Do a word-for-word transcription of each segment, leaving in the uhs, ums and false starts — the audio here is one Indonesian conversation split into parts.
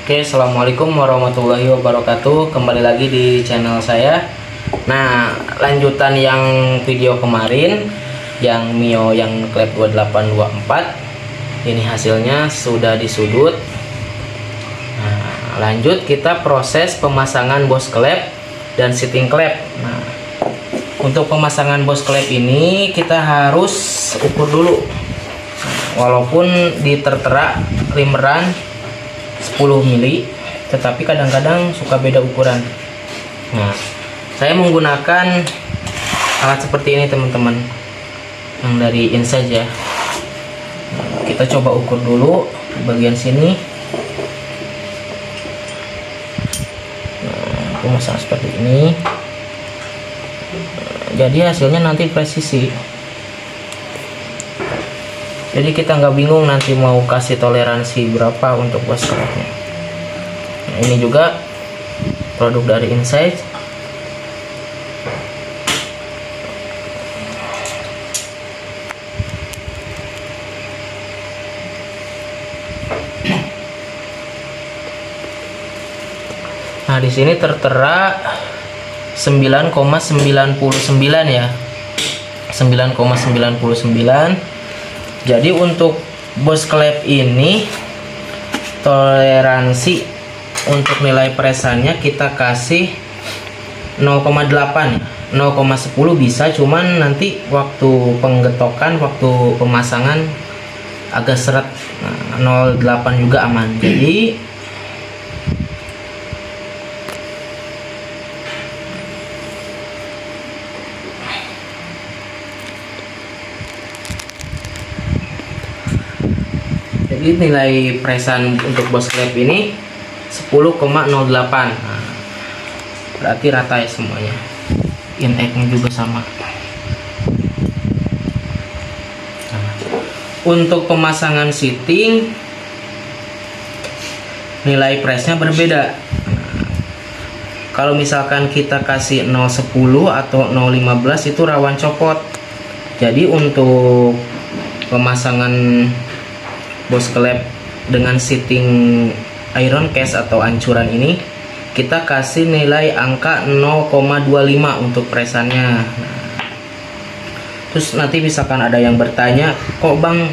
Oke, assalamualaikum warahmatullahi wabarakatuh. Kembali lagi di channel saya. Nah, lanjutan yang video kemarin, yang Mio yang klep dua delapan dua empat, ini hasilnya sudah disudut. Nah, lanjut kita proses pemasangan bos klep dan sitting klep. Nah, untuk pemasangan bos klep ini kita harus ukur dulu. Walaupun di tertera rimmeran sepuluh mili, tetapi kadang-kadang suka beda ukuran. Nah, saya menggunakan alat seperti ini teman-teman, yang dari Insight ya. Nah, kita coba ukur dulu bagian sini. Nah, aku masang seperti ini. Nah, jadi hasilnya nanti presisi. Jadi kita nggak bingung nanti mau kasih toleransi berapa untuk bos klepnya. Nah, ini juga produk dari Insight. Nah, di sini tertera sembilan koma sembilan sembilan ya. sembilan koma sembilan sembilan. Jadi untuk bos klep ini toleransi untuk nilai presannya kita kasih nol koma delapan, nol koma sepuluh bisa, cuman nanti waktu penggetokan, waktu pemasangan agak seret. Nah, nol koma delapan juga aman. Jadi Jadi nilai presan untuk bos klep ini sepuluh koma nol delapan. Nah, berarti rata ya semuanya. In-egg-nya juga sama. Nah, untuk pemasangan sitting nilai presnya berbeda. Nah, kalau misalkan kita kasih nol koma sepuluh atau nol koma lima belas itu rawan copot. Jadi untuk pemasangan bos klep dengan sitting iron case atau ancuran ini kita kasih nilai angka nol koma dua lima untuk presannya. Nah, terus nanti misalkan ada yang bertanya, kok bang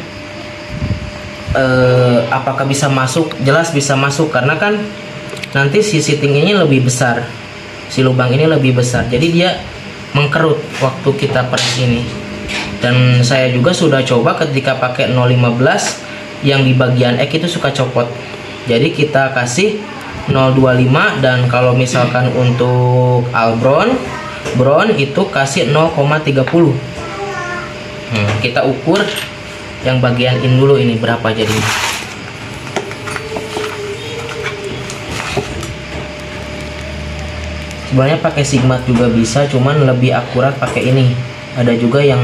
eh, apakah bisa masuk? Jelas bisa masuk, karena kan nanti si sitting ini lebih besar, si lubang ini lebih besar, jadi dia mengkerut waktu kita press ini. Dan saya juga sudah coba ketika pakai nol koma lima belas, yang di bagian egg itu suka copot. Jadi kita kasih nol koma dua lima, dan kalau misalkan untuk Albron Bron itu kasih nol koma tiga puluh. Hmm, kita ukur yang bagian in dulu ini berapa jadi. Sebenarnya pakai Sigma juga bisa, cuman lebih akurat pakai ini. Ada juga yang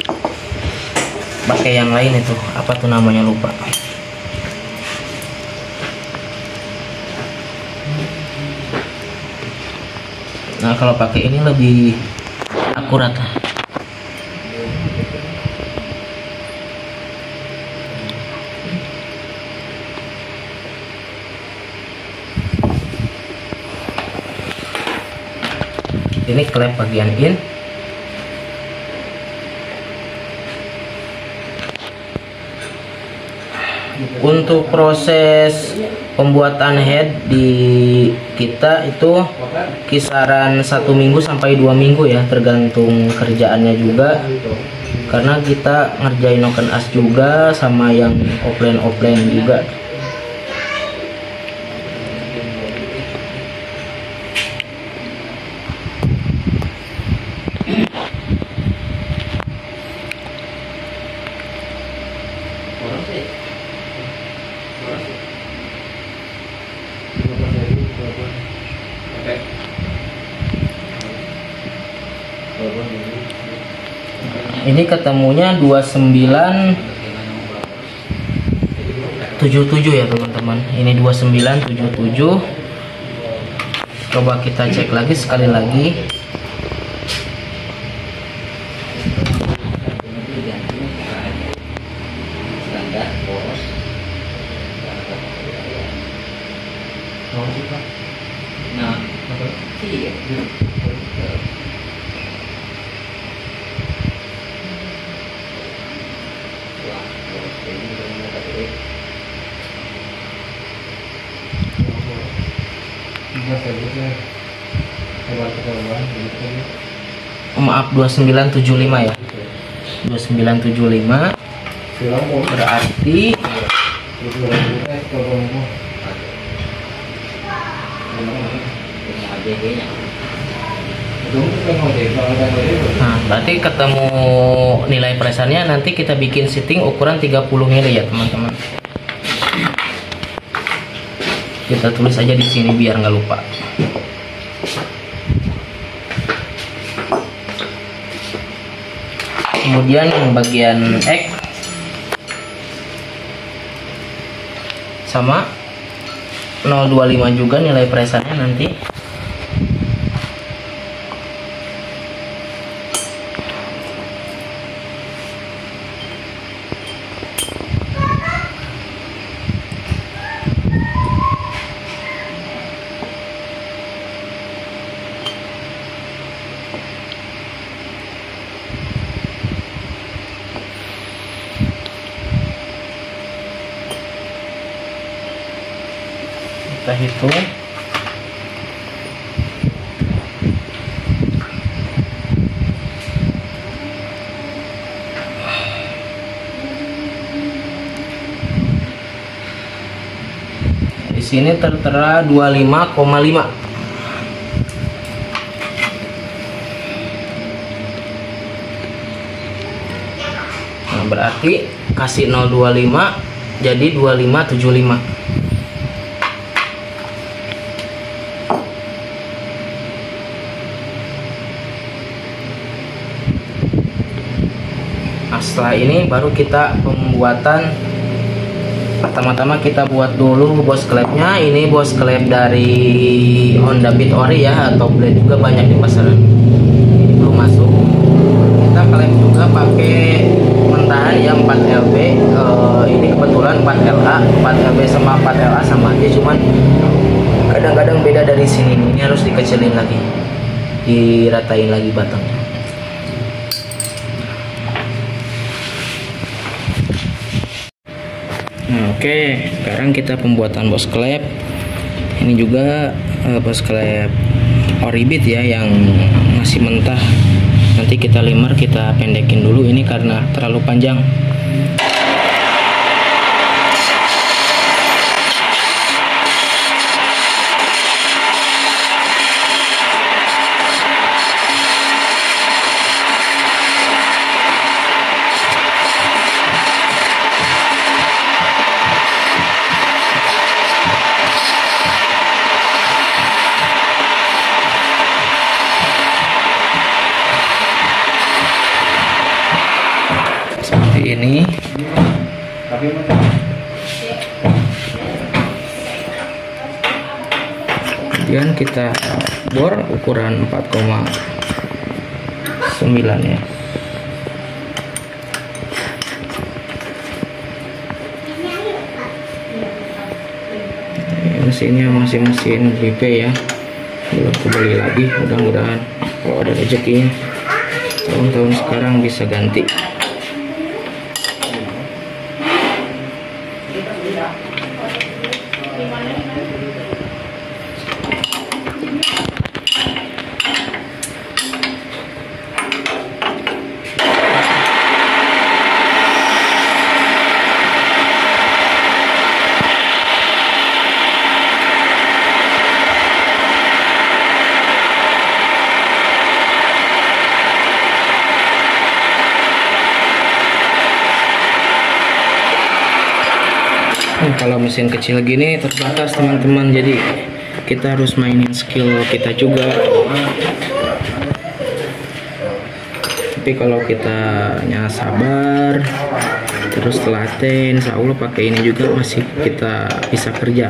pakai yang lain, itu apa tuh namanya, lupa. Nah, kalau pakai ini lebih akurat. Ini klep bagian in. Untuk proses pembuatan head di kita itu kisaran satu minggu sampai dua minggu ya, tergantung kerjaannya juga, karena kita ngerjain open as juga sama yang offline offline juga. Ini ketemunya dua puluh sembilan tujuh puluh tujuh ya teman-teman. Ini dua puluh sembilan tujuh puluh tujuh. Coba kita cek lagi sekali lagi. Oh, maaf, dua sembilan tujuh lima ya. dua sembilan tujuh lima berarti nah, berarti ketemu nilai pressure-nya. Nanti kita bikin setting ukuran tiga puluh mili ya teman-teman. Kita tulis aja di sini biar nggak lupa. Kemudian yang bagian X sama nol dua lima juga nilai pressure-nya nanti. Kita hitung. Di sini tertera dua puluh lima koma lima. Nah, berarti kasih nol dua lima jadi dua lima tujuh lima. Nah, setelah ini baru kita pembuatan. Pertama-tama kita buat dulu bos klepnya. Ini bos klep dari Honda Beat Ori ya, atau blade juga banyak di pasaran. Ini belum masuk. Kita klep juga pakai mentahan ya empat L B. Uh, ini kebetulan empat L A, empat L B sama empat L A sama aja, cuman kadang-kadang beda dari sini. Ini harus dikecilin lagi, diratain lagi batangnya. Nah, oke, okay. Sekarang kita pembuatan bos klep. Ini juga uh, bos klep Ori Beat ya, yang masih mentah. Nanti kita limar, kita pendekin dulu ini karena terlalu panjang. Ini kemudian kita bor ukuran empat koma sembilan ya. Mesinnya masih mesin B P ya, belum kembali lagi. Mudah-mudahan kalau ada rezekinya tahun-tahun sekarang bisa ganti. Kalau mesin kecil gini terbatas teman-teman, jadi kita harus mainin skill kita juga. Tapi kalau kita nya sabar terus telaten, insya Allah pakai ini juga masih kita bisa kerja.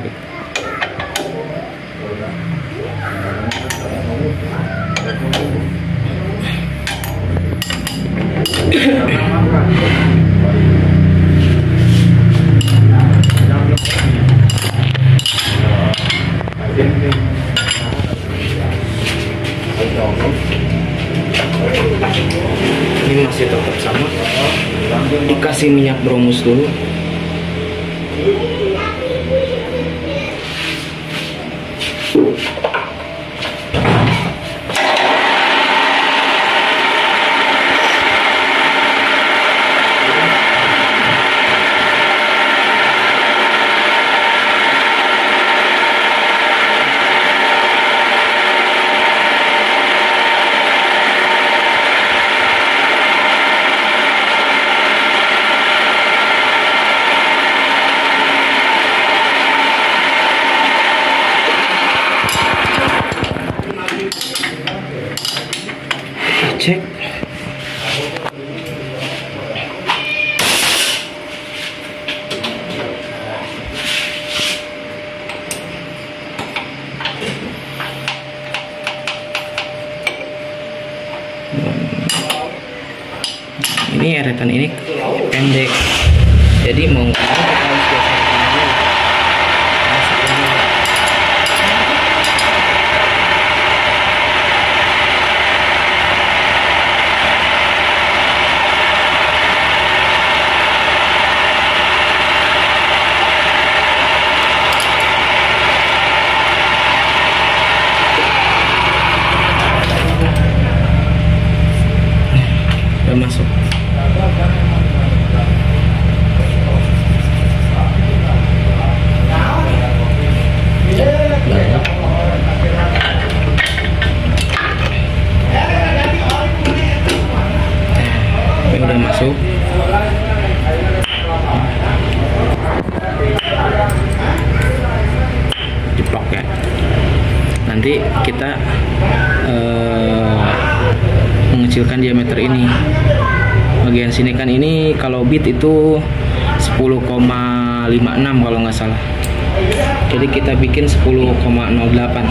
Ini masih tetap sama, dikasih minyak bromus dulu. cek. Ini eretan ini pendek, jadi mau kita harus masuk. Ini udah masuk. Jeplok ya. Nanti kita uh, mengecilkan diameter ini. Bagian sini kan ini kalau bit itu sepuluh koma lima enam kalau nggak salah. Jadi kita bikin sepuluh koma nol delapan.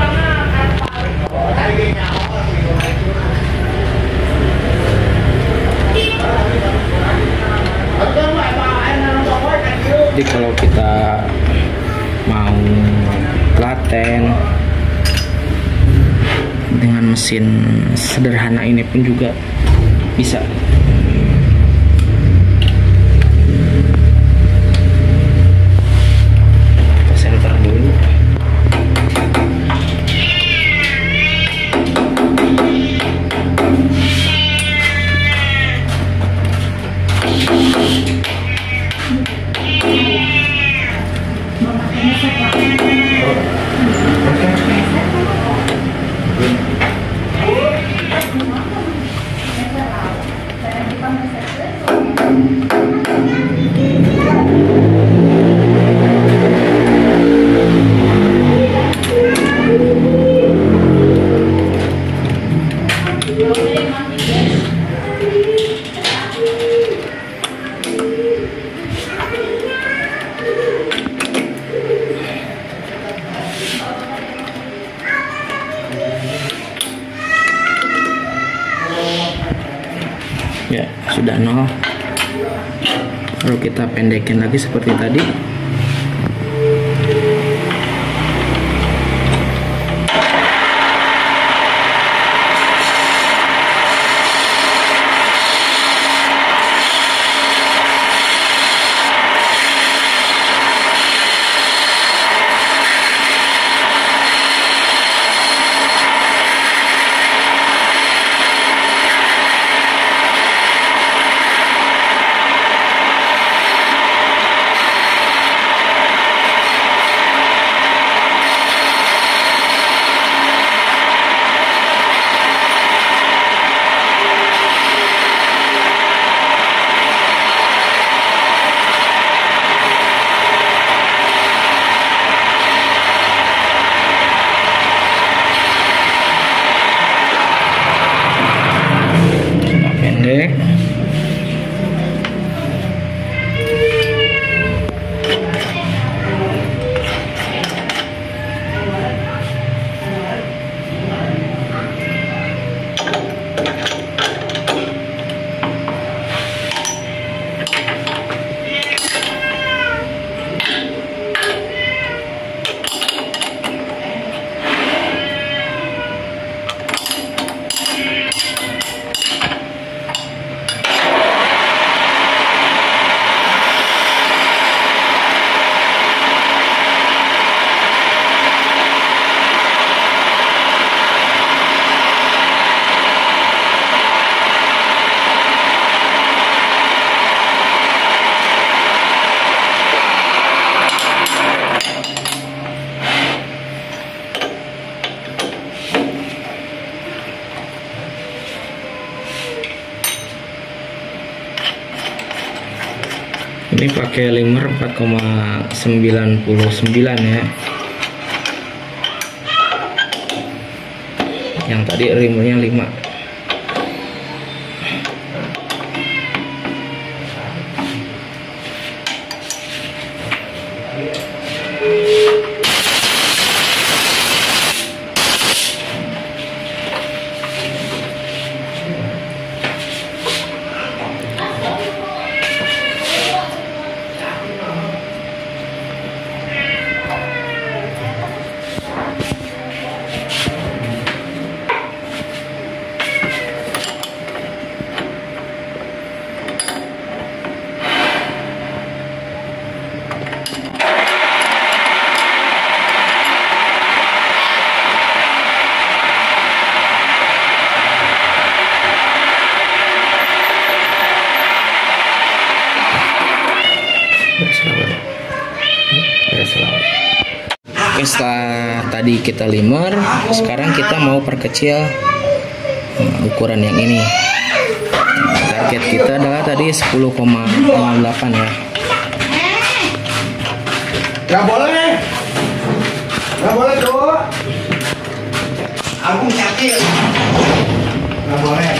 Jadi kalau kita mau telaten dengan mesin sederhana ini pun juga bisa. Kita center dulu. Ya, sudah nol. Lalu kita pendekin lagi seperti tadi. Ini pakai limer empat koma sembilan sembilan ya. Yang tadi rimnya lima. Oke, setelah tadi kita limer, sekarang kita mau perkecil nah, ukuran yang ini. Nah, target kita adalah tadi sepuluh koma nol delapan ya. Gak boleh. Gak boleh tuh. Aku sakit. Gak boleh.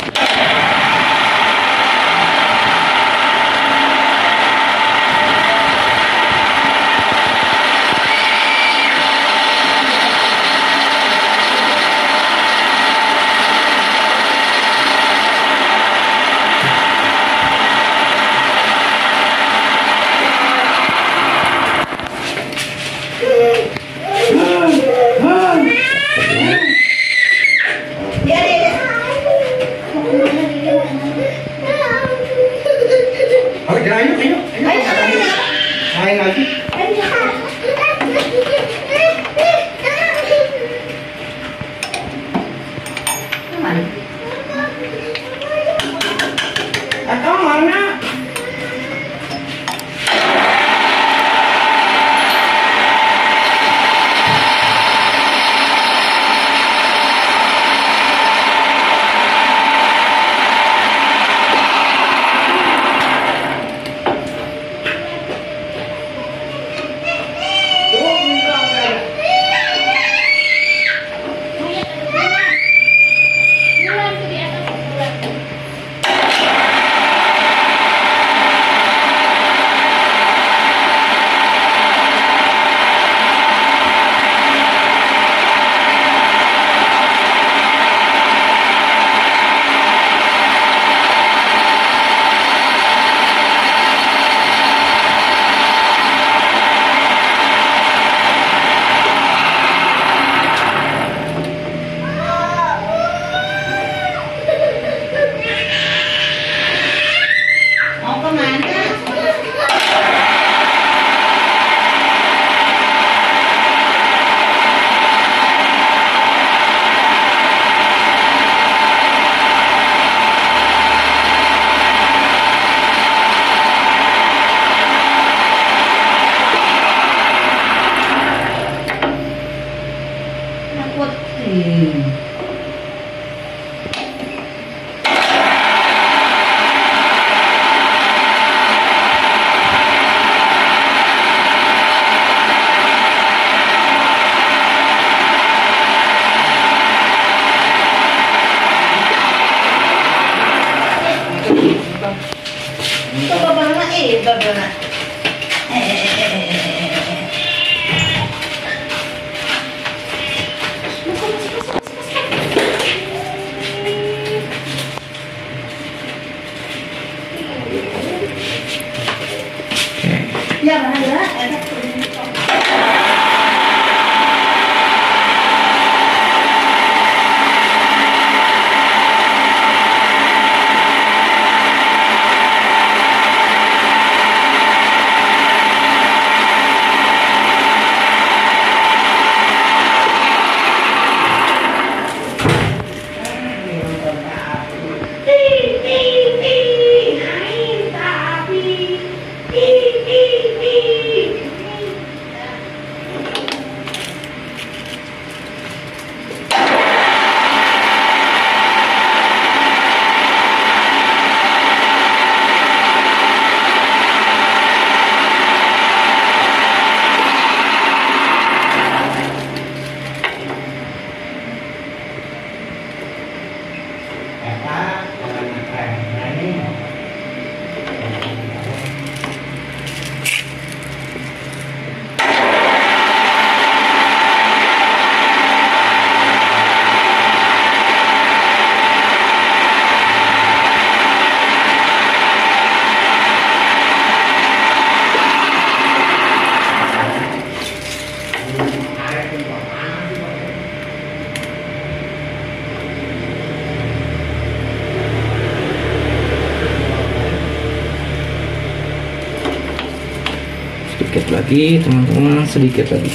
Sedikit lagi teman-teman, sedikit lagi.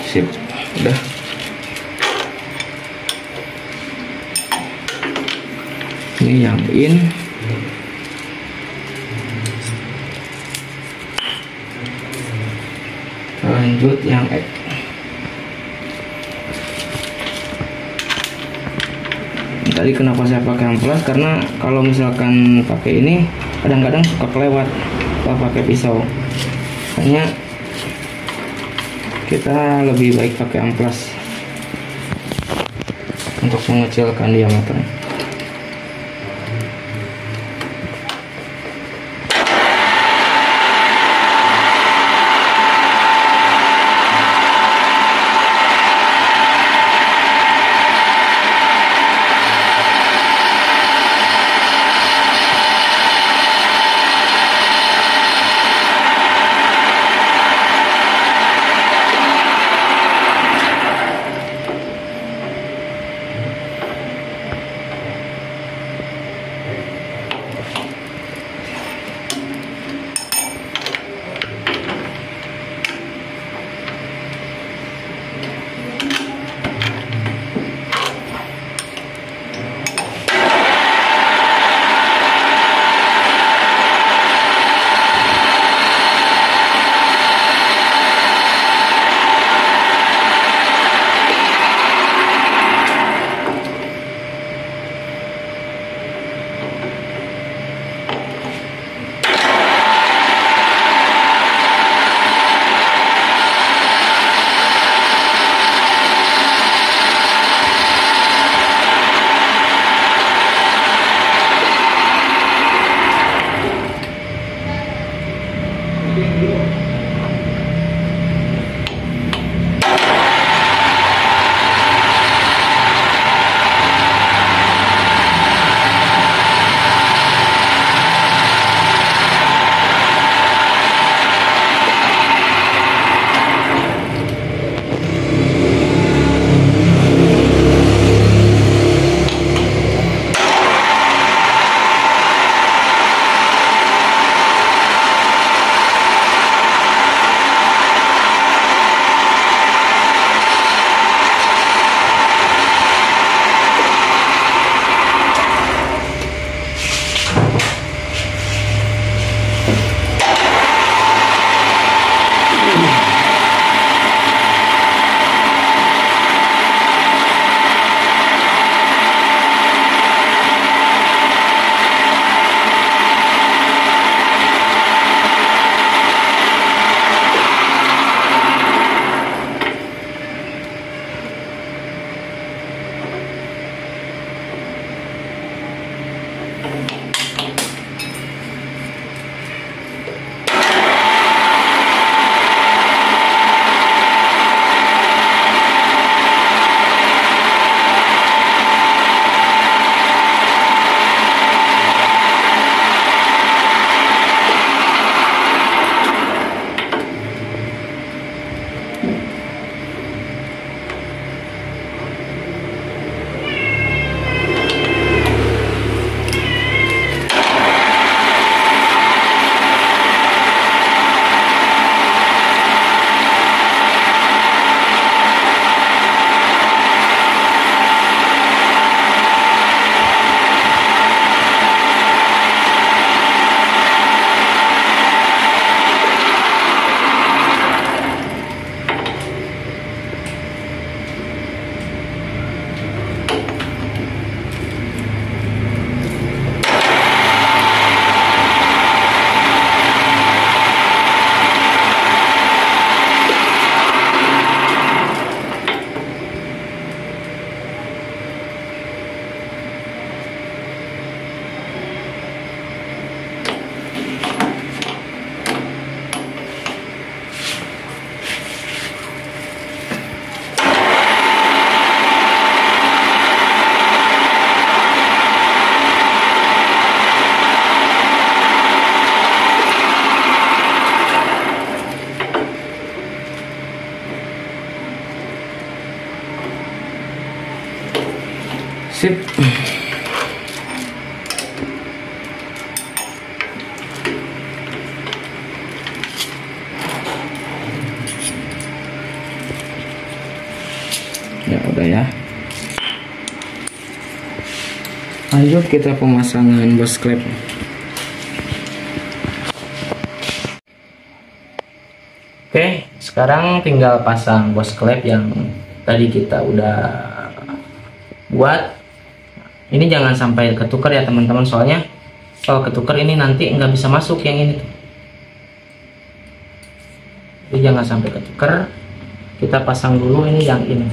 Sip, udah. Ini yang in. Lanjut yang X. Tadi kenapa saya pakai amplas, karena kalau misalkan pakai ini kadang-kadang suka kelewat kalau pakai pisau. Makanya kita lebih baik pakai amplas untuk mengecilkan diameter. Sip. Ya udah ya. Lanjut kita pemasangan bus klep. Oke, sekarang tinggal pasang bus klep yang tadi kita udah buat. Ini jangan sampai ketukar ya teman-teman, soalnya kalau ketukar ini nanti nggak bisa masuk yang ini tuh. Jadi jangan sampai ketukar. Kita pasang dulu ini yang ini.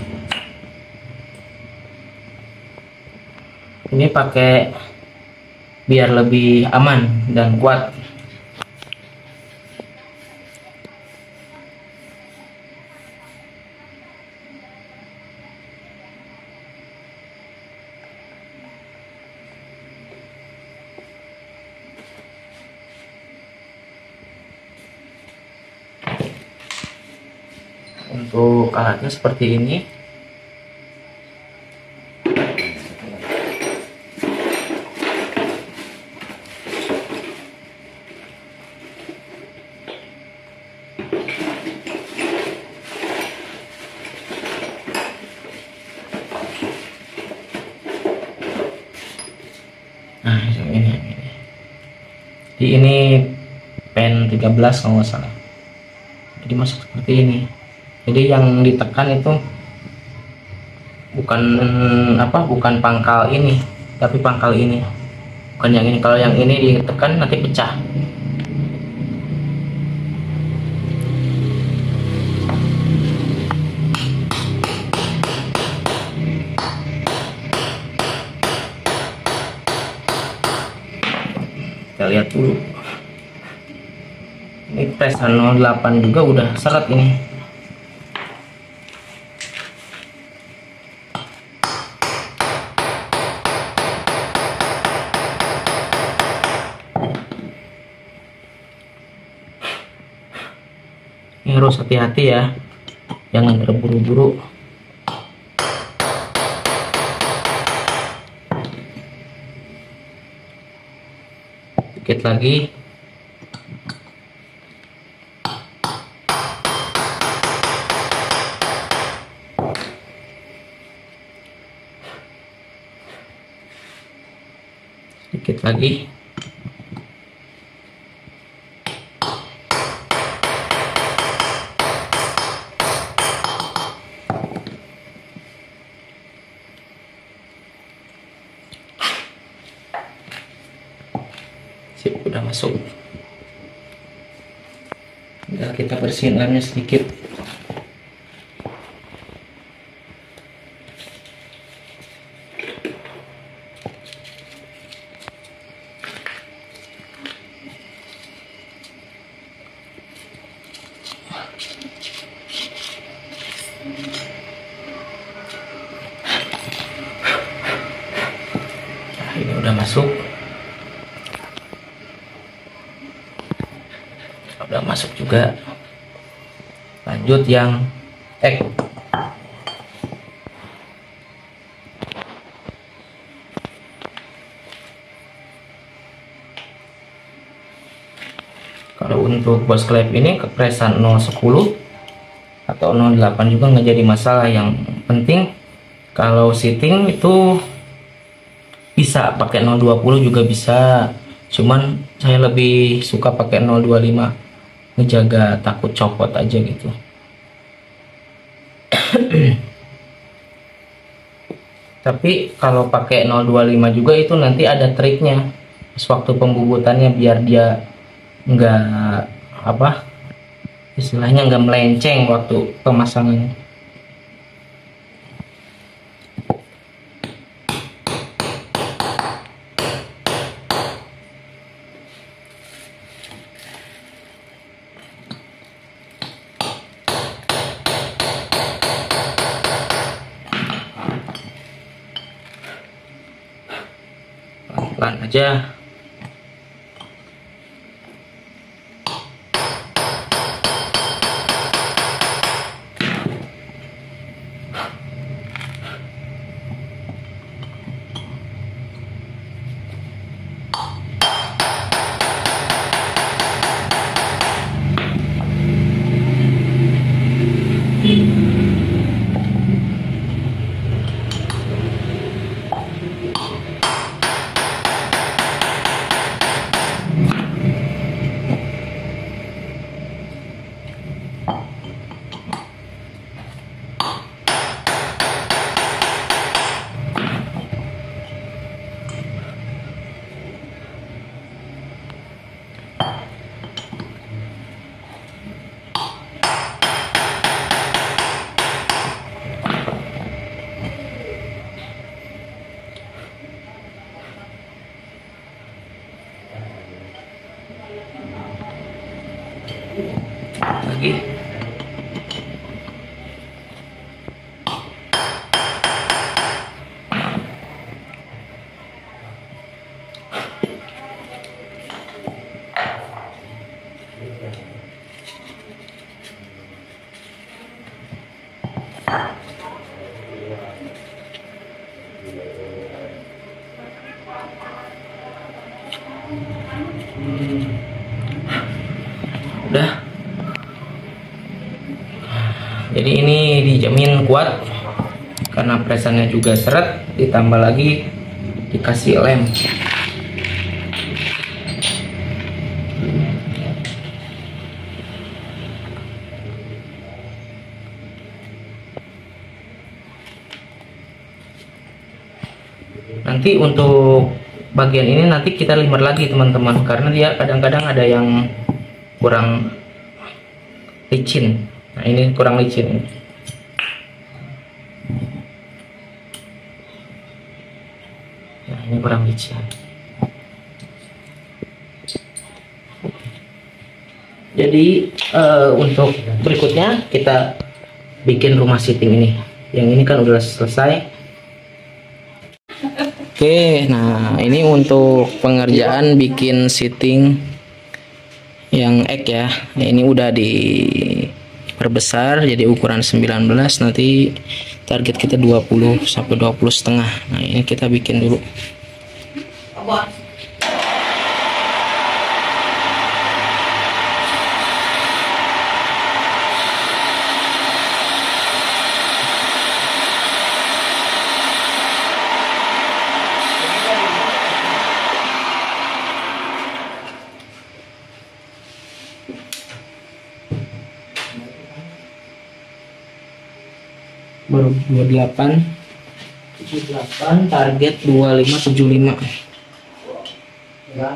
Ini pakai biar lebih aman dan kuat. Untuk alatnya seperti ini. Nah, yang ini, yang ini. Di ini pen tiga belas kalau nggak salah. Jadi masuk seperti ini. Jadi yang ditekan itu bukan apa, bukan pangkal ini, tapi pangkal ini, bukan yang ini. Kalau yang ini ditekan nanti pecah. Kita lihat dulu. Ini presan nol delapan juga udah seret ini. Ini harus hati-hati ya, jangan terburu-buru. Dikit lagi. Sedikit lagi. Sip, udah masuk. Tinggal kita bersihin lemnya sedikit. Nah, ini udah masuk. Udah masuk juga. Lanjut yang ek. Kalau untuk bus klep ini kepresan nol sepuluh atau nol delapan juga nggak jadi masalah. Yang penting kalau seating itu bisa pakai nol dua puluh juga bisa, cuman saya lebih suka pakai nol dua lima, ngejaga takut copot aja gitu. Tapi kalau pakai nol dua lima juga itu nanti ada triknya pas waktu pembubutannya, biar dia nggak apa istilahnya nggak melenceng waktu pemasangan. Pelan-pelan aja. lagi. Udah. Jadi ini dijamin kuat karena presannya juga seret, ditambah lagi dikasih lem. Nanti untuk bagian ini nanti kita limber lagi teman-teman, karena dia kadang-kadang ada yang kurang licin. Nah ini kurang licin. Nah ini kurang licin. Jadi uh, untuk berikutnya kita bikin rumah sitting ini. Yang ini kan udah selesai. Oke, nah ini untuk pengerjaan bikin sitting yang egg ya. Nah, ini udah diperbesar jadi ukuran sembilan belas, nanti target kita dua puluh sampai dua puluh setengah. Nah ini kita bikin dulu. Baru dua puluh delapan, tujuh puluh delapan, target dua puluh lima tujuh puluh lima ya.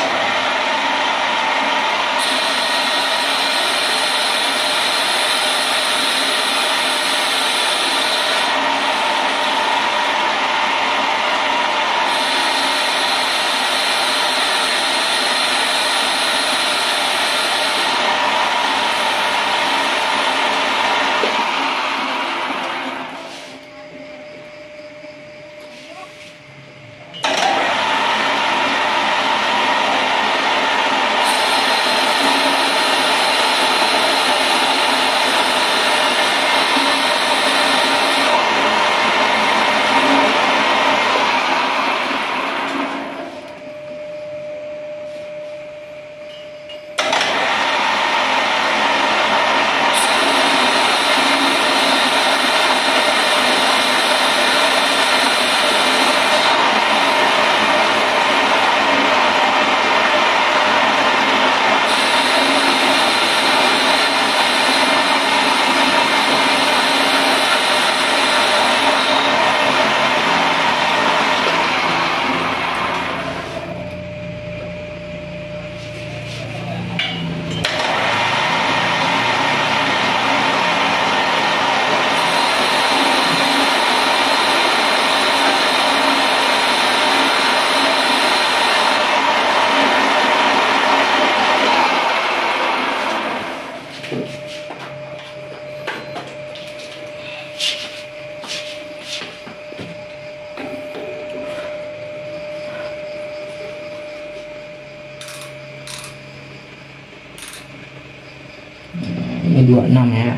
Ini dua puluh enam ya.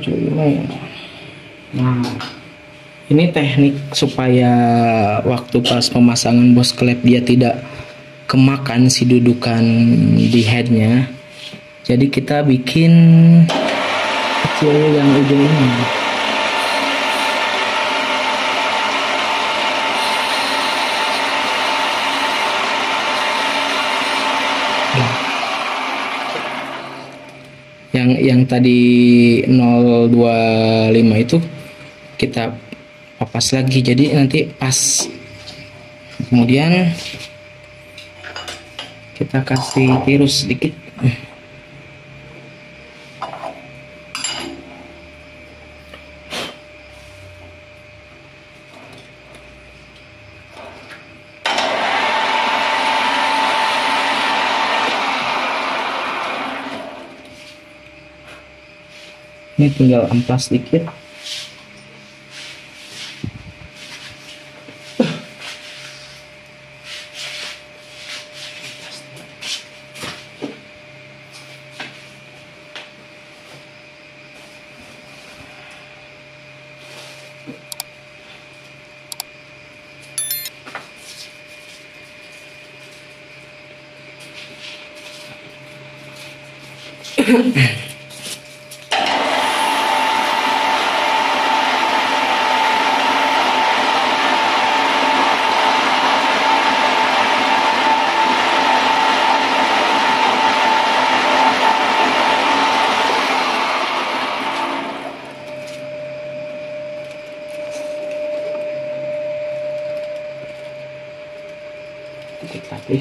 tujuh puluh lima ya. Nah, ini teknik supaya waktu pas pemasangan bos klep dia tidak kemakan si dudukan di headnya. Jadi kita bikin kecil yang ujung ini. Yang yang tadi nol dua lima itu kita papas lagi, jadi nanti pas. Kemudian kita kasih tirus sedikit. Ini tinggal amplas sedikit. Titik tadi.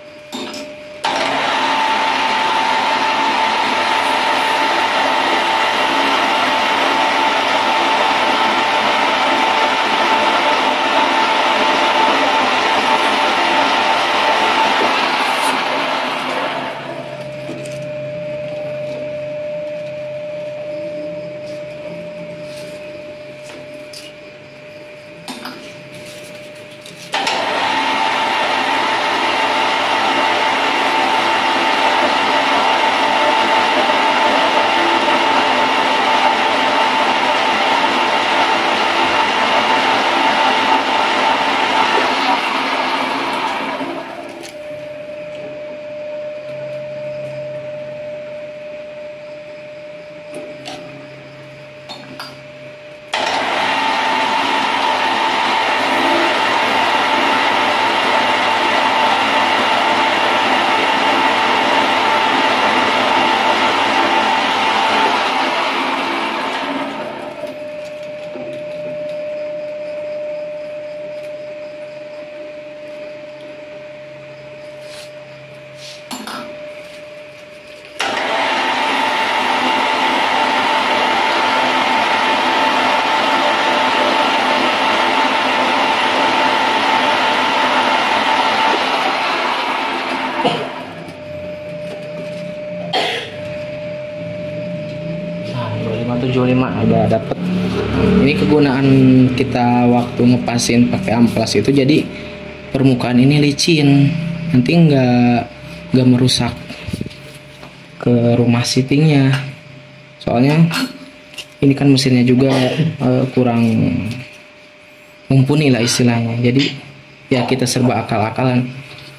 tujuh puluh lima udah dapet. Ini kegunaan kita waktu ngepasin pakai amplas itu, jadi permukaan ini licin, nanti nggak nggak merusak ke rumah seatingnya. Soalnya ini kan mesinnya juga uh, kurang mumpuni lah istilahnya, jadi ya kita serba akal-akalan.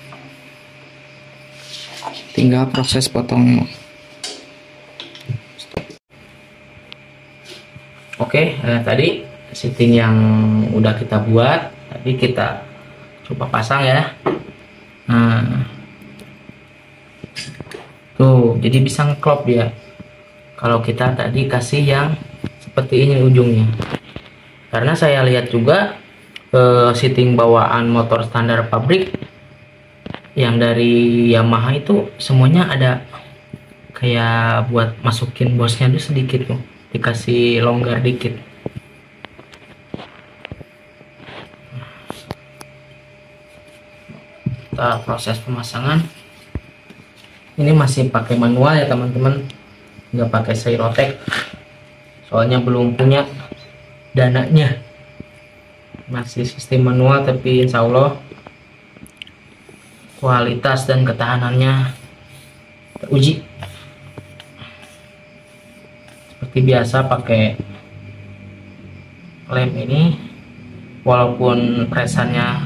Tinggal proses potong. Oke, eh, tadi seating yang udah kita buat, tadi kita coba pasang ya. Nah, tuh, jadi bisa ngeklop dia. Kalau kita tadi kasih yang seperti ini ujungnya. Karena saya lihat juga eh, seating bawaan motor standar pabrik yang dari Yamaha itu semuanya ada kayak buat masukin bosnya tuh sedikit tuh. Dikasih longgar dikit. Kita proses pemasangan. Ini masih pakai manual ya teman-teman, nggak pakai Seirotech. Soalnya belum punya dananya. Masih sistem manual, tapi insya Allah kualitas dan ketahanannya teruji. seperti biasa pakai lem ini. Walaupun presannya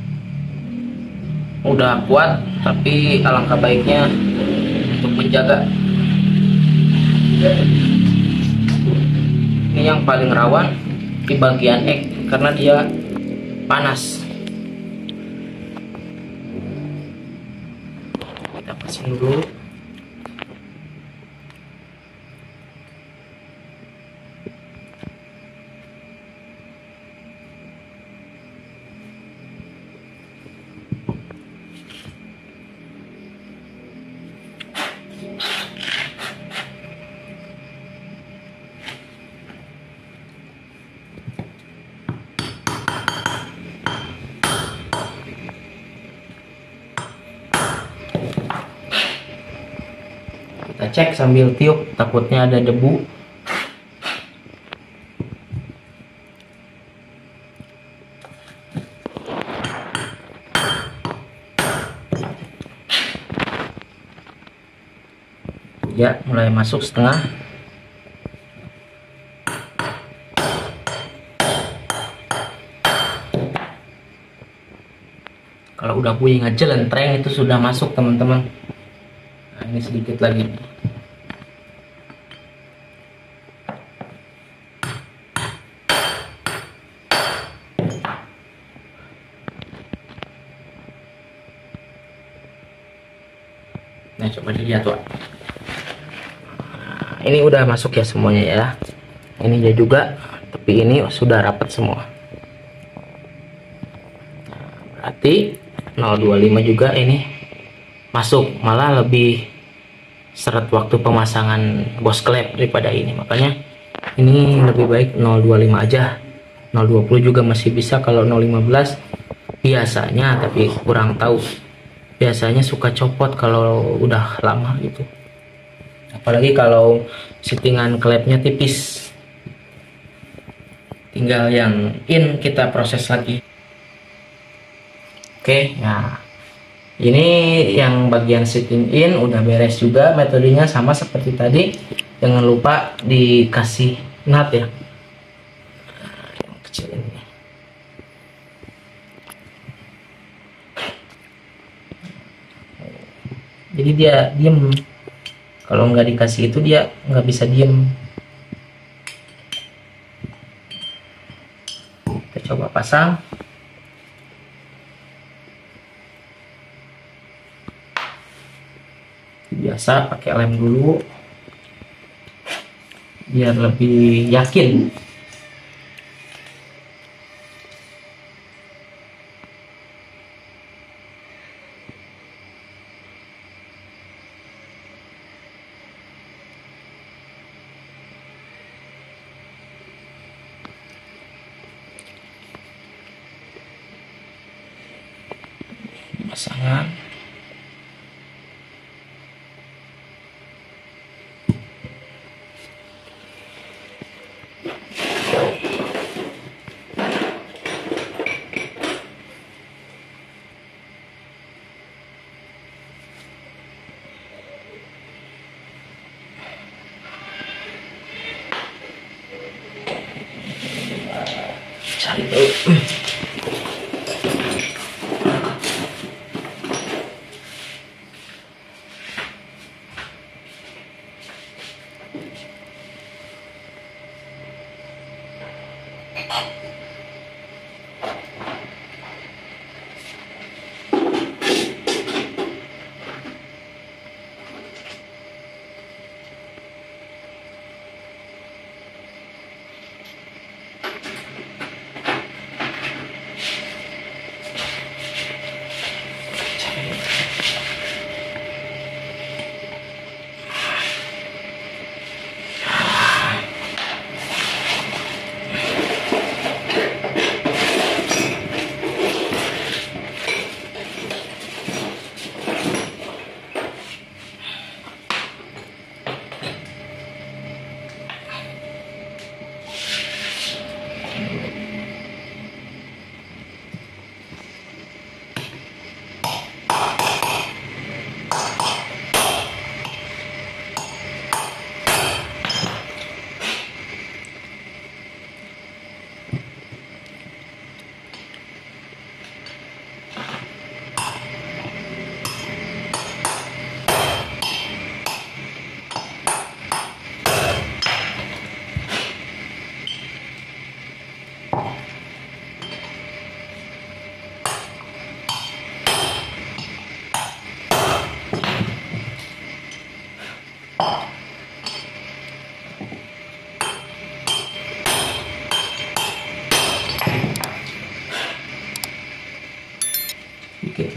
udah kuat, tapi alangkah baiknya untuk menjaga. Ini yang paling rawan di bagian ek karena dia panas. Kita bersihin dulu. Kita cek sambil tiup, takutnya ada debu. Ya, mulai masuk setengah. Kalau udah bunyi ngejelentreng itu sudah masuk, teman-teman. Nah, ini sedikit lagi. Nah, coba dilihat, Wak. Nah, ini udah masuk ya semuanya ya. Ini dia juga, tapi ini sudah rapat semua. Nah, berarti nol dua lima juga ini masuk, malah lebih seret waktu pemasangan bos klep daripada ini. Makanya ini lebih baik nol dua lima aja. nol dua puluh juga masih bisa. Kalau nol lima belas biasanya, tapi kurang tahu, biasanya suka copot kalau udah lama gitu, apalagi kalau settingan klepnya tipis. Tinggal yang in kita proses lagi. Oke, nah ini yang bagian setting in udah beres juga. Metodenya sama seperti tadi, jangan lupa dikasih nut ya. Nah, yang kecil ini. Jadi dia diem, kalau nggak dikasih itu dia nggak bisa diem. Kita coba pasang. Biasa pakai lem dulu biar lebih yakin. Pasangan. Cari dulu.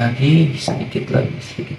lagi, sedikit lagi, sedikit.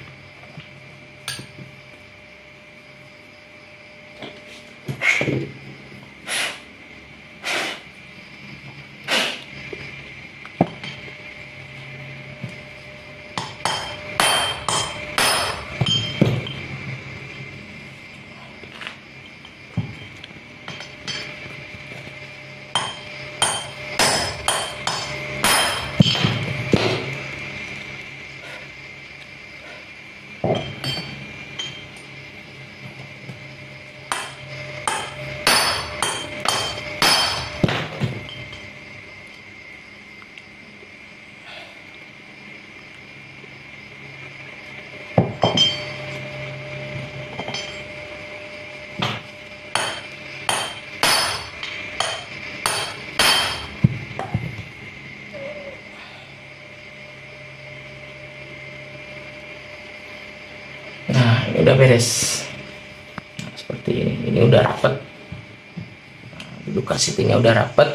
Nah, ini udah beres. Nah, seperti ini. Ini udah rapet. Nah, luka sitingnya udah rapet.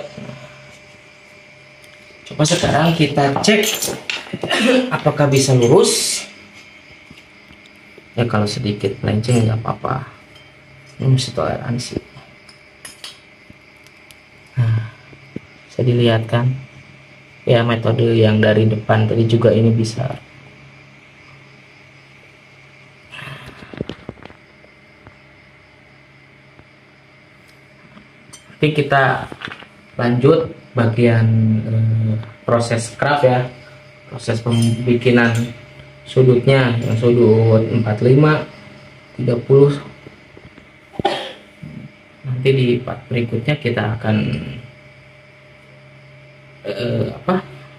Coba sekarang kita cek apakah bisa lurus. Ya kalau sedikit melenceng nggak apa-apa. Ini mesti toleransi. Nah, bisa dilihat kan? Ya metode yang dari depan tadi juga ini bisa. Nanti kita lanjut bagian eh, proses craft ya, proses pembikinan sudutnya, yang sudut empat puluh lima, tiga puluh. Nanti di part berikutnya kita akan eh, apa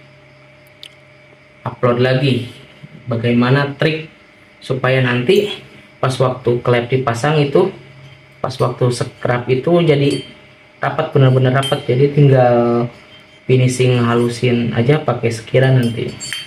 upload lagi bagaimana trik supaya nanti pas waktu klep dipasang itu, pas waktu scrap itu jadi rapat, benar-benar rapat. Jadi tinggal finishing halusin aja pakai sekiran nanti.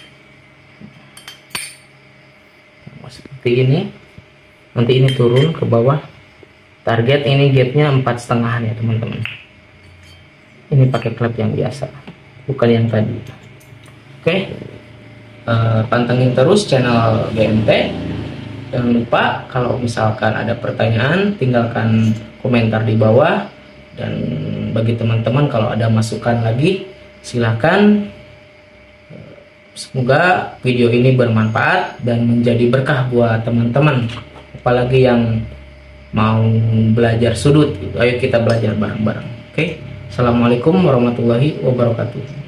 Nah, seperti ini. Nanti ini turun ke bawah. Target ini gapnya empat setengahan ya teman-teman. Ini pakai klep yang biasa, bukan yang tadi. Oke, uh, pantengin terus channel B M T. Jangan lupa kalau misalkan ada pertanyaan, tinggalkan komentar di bawah. Dan bagi teman-teman kalau ada masukan lagi silahkan. Semoga video ini bermanfaat dan menjadi berkah buat teman-teman, apalagi yang mau belajar sudut. Ayo kita belajar bareng-bareng. Oke, assalamualaikum warahmatullahi wabarakatuh.